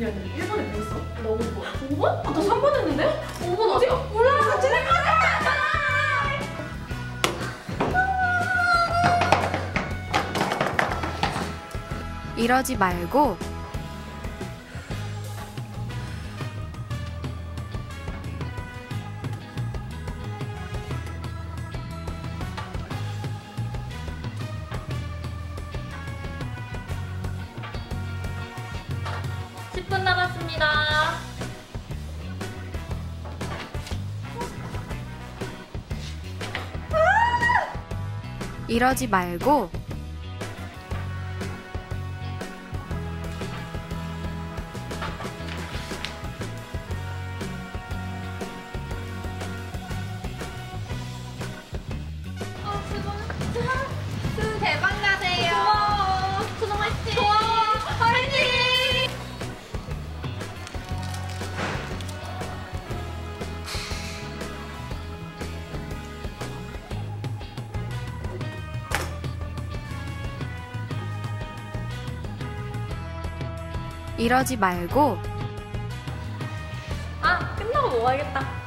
했는데 1번 했어? 나 5번. 5번? 아, 나 3번 했는데? 5번 어디야? 몰라, 같이 내 거야! 이러지 말고 남았습니다. 이러지 말고 수 대박 나세요. 고마워. 수능 화이팅. 고마워. 화이팅. 이러지 말고 아, 끝나고 먹어야겠다.